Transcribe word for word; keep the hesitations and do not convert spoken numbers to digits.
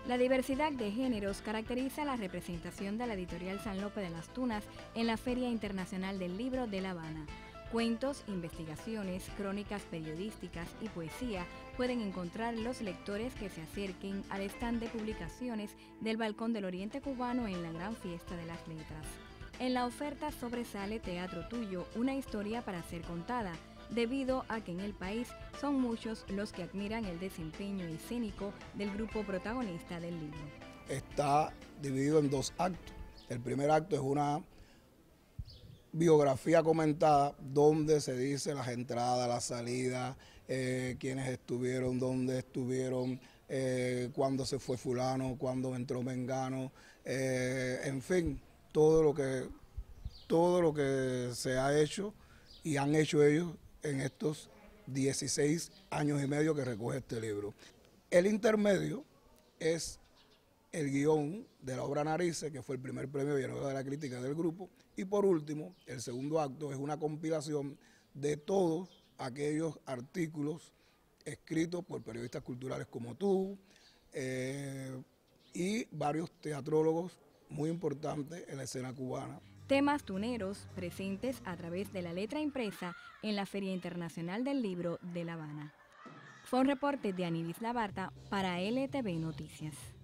La diversidad de géneros caracteriza la representación de la editorial San Lope de las Tunas en la Feria Internacional del Libro de La Habana. Cuentos, investigaciones, crónicas periodísticas y poesía pueden encontrar los lectores que se acerquen al stand de publicaciones del Balcón del Oriente Cubano en la Gran Fiesta de las Letras. En la oferta sobresale Teatro Tuyo, una historia para ser contada, debido a que en el país son muchos los que admiran el desempeño escénico del grupo protagonista del libro. Está dividido en dos actos. El primer acto es una biografía comentada donde se dice las entradas, las salidas, eh, quiénes estuvieron, dónde estuvieron, eh, cuándo se fue fulano, cuándo entró mengano, eh, en fin, todo lo que todo lo que se ha hecho y han hecho ellos en estos dieciséis años y medio que recoge este libro. El intermedio es el guión de la obra Narices, que fue el primer premio Villanueva de la Crítica del grupo, y por último, el segundo acto es una compilación de todos aquellos artículos escritos por periodistas culturales como tú, eh, y varios teatrólogos muy importantes en la escena cubana. Temas tuneros presentes a través de la letra impresa en la Feria Internacional del Libro de La Habana. Fue un reporte de Anilis Labarta para L T V Noticias.